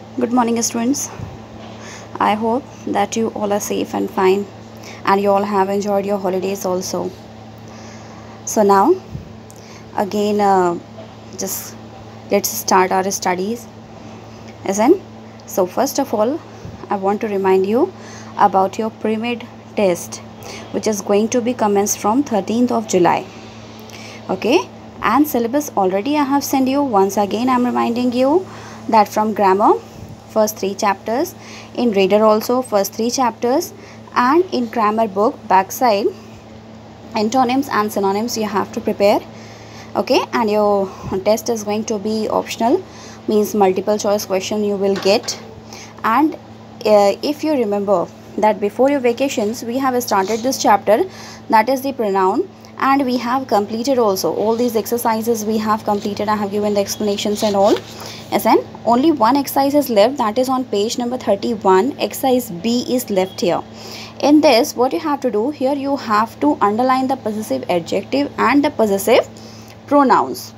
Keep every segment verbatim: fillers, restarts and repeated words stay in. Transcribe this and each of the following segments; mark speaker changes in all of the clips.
Speaker 1: Good morning, students. I hope that you all are safe and fine and you all have enjoyed your holidays also. So, now again, uh, just let's start our studies. Isn't? So, first of all, I want to remind you about your pre-med test, which is going to be commenced from thirteenth of July. Okay, and syllabus already I have sent you. Once again, I am reminding you that from grammar, first three chapters, in reader also first three chapters, and in grammar book backside antonyms and synonyms you have to prepare. Okay, and your test is going to be optional, means multiple choice question you will get. And uh, if you remember that before your vacations we have started this chapter, that is the pronoun, and we have completed also all these exercises. We have completed. I have given the explanations and all. Yes, and only one exercise is left, that is on page number thirty-one. Exercise B is left here. In this, what you have to do here, you have to underline the possessive adjective and the possessive pronouns.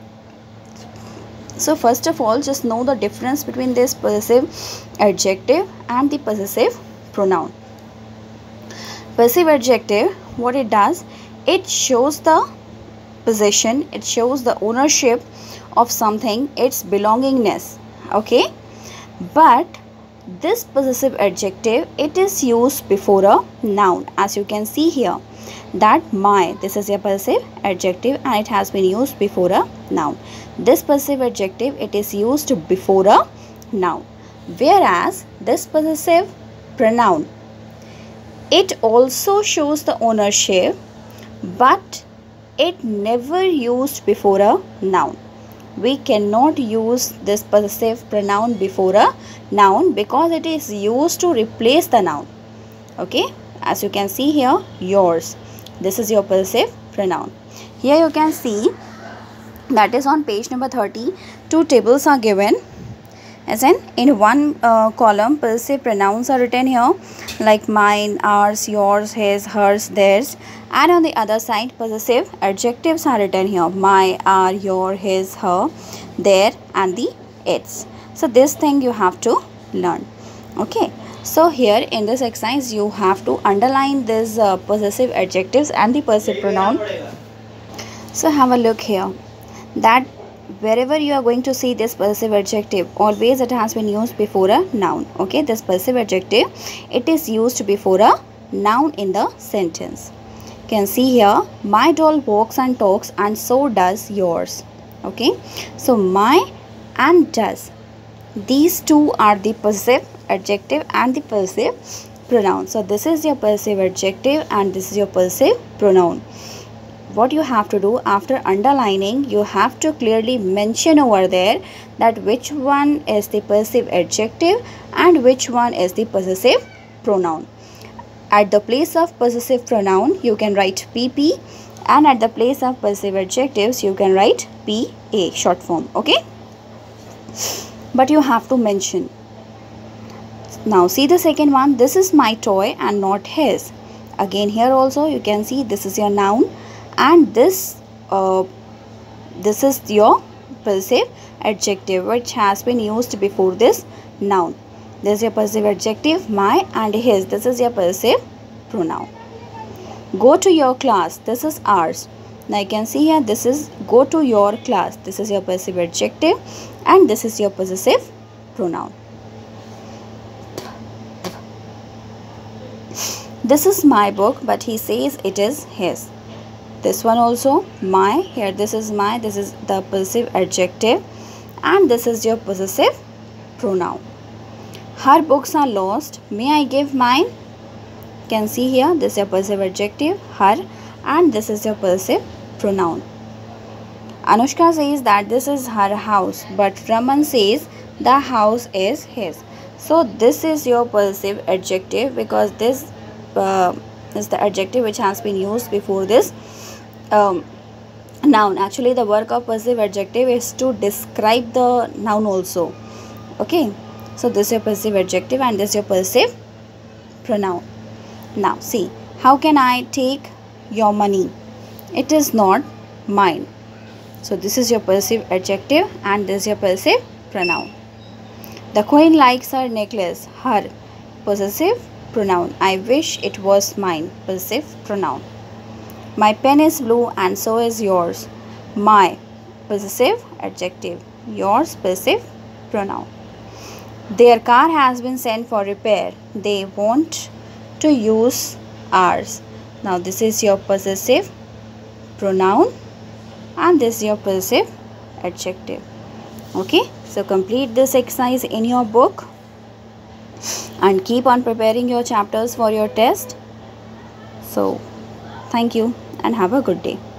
Speaker 1: So first of all, just know the difference between this possessive adjective and the possessive pronoun. Possessive adjective, what it does, it shows the possession, it shows the ownership of something, its belongingness. Okay, but this possessive adjective, it is used before a noun. As you can see here, that my, this is a possessive adjective and it has been used before a noun. This possessive adjective, it is used before a noun, whereas this possessive pronoun, it also shows the ownership, but it never used before a noun. We cannot use this possessive pronoun before a noun because it is used to replace the noun. Okay, as you can see here, yours, this is your possessive pronoun. Here you can see that is on page number thirty. Two tables are given. As in, in one uh, column, possessive pronouns are written here, like mine, ours, yours, his, hers, theirs. And on the other side, possessive adjectives are written here, my, our, your, his, her, their, and the its. So this thing you have to learn. Okay. So here in this exercise, you have to underline these uh, possessive adjectives and the possessive pronoun. So have a look here, that wherever you are going to see this possessive adjective, always it has been used before a noun. Okay, this possessive adjective, it is used before a noun in the sentence. You can see here, my doll walks and talks and so does yours. Okay, so my and does, these two are the possessive adjective and the possessive pronoun. So this is your possessive adjective and this is your possessive pronoun. What you have to do after underlining, you have to clearly mention over there that which one is the possessive adjective and which one is the possessive pronoun. At the place of possessive pronoun, you can write P P, and at the place of possessive adjectives, you can write P A, short form. Okay, but you have to mention. Now see the second one, this is my toy and not his. Again here also you can see this is your noun, and this uh, this is your possessive adjective which has been used before this noun. This is your possessive adjective, my, and his, this is your possessive pronoun. Go to your class, this is ours. Now you can see here, this is go to your class, this is your possessive adjective and this is your possessive pronoun. This is my book, but he says it is his. This one also, my, here this is my, this is the possessive adjective and this is your possessive pronoun. Her books are lost, may I give mine? You can see here, this is your possessive adjective, her, and this is your possessive pronoun. Anushka says that this is her house, but Raman says the house is his. So this is your possessive adjective because this uh, is the adjective which has been used before this Um, noun. Actually the work of possessive adjective is to describe the noun also. Okay, so this is your possessive adjective and this is your possessive pronoun. Now see, how can I take your money? It is not mine. So this is your possessive adjective and this is your possessive pronoun. The queen likes her necklace. Her. Possessive pronoun. I wish it was mine. Possessive pronoun. My pen is blue and so is yours. My. Possessive adjective. Yours. Possessive pronoun. Their car has been sent for repair. They want to use ours. Now this is your possessive pronoun and this is your possessive adjective. Okay, so complete this exercise in your book and keep on preparing your chapters for your test. So thank you and have a good day.